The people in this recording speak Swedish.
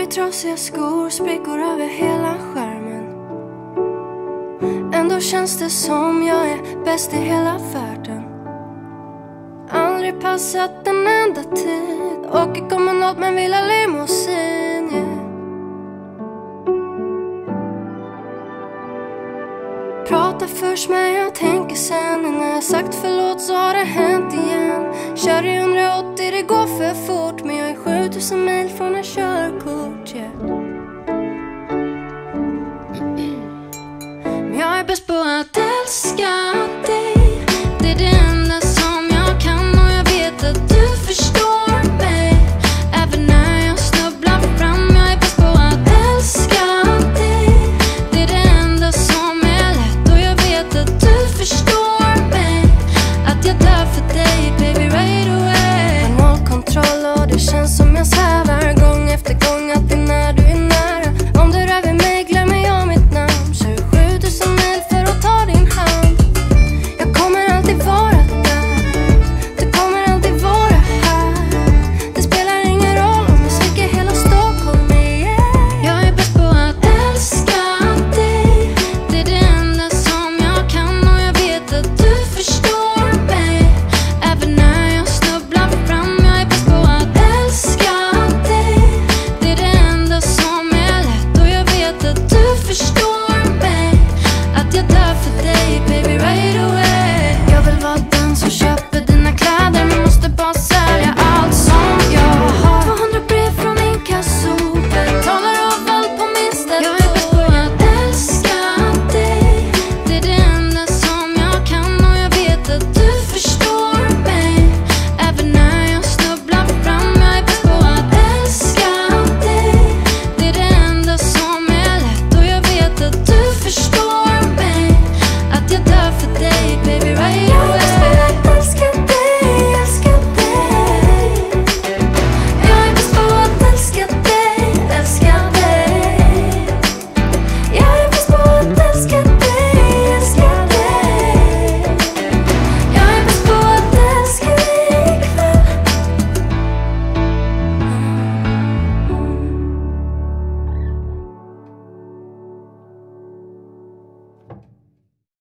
i trasiga skor, sprickor över hela skärmen. Ändå känns det som jag är bäst i hela världen. Aldrig passat en enda tid. Åker kommunalt men vill ha limousin, yeah. Pratar först men jag tänker sen. När jag sagt förlåt så har det hänt igen. Kör i 180, det går för fort. Men jag är 7000 mil från en körkort, yeah. Men jag är bäst på att älska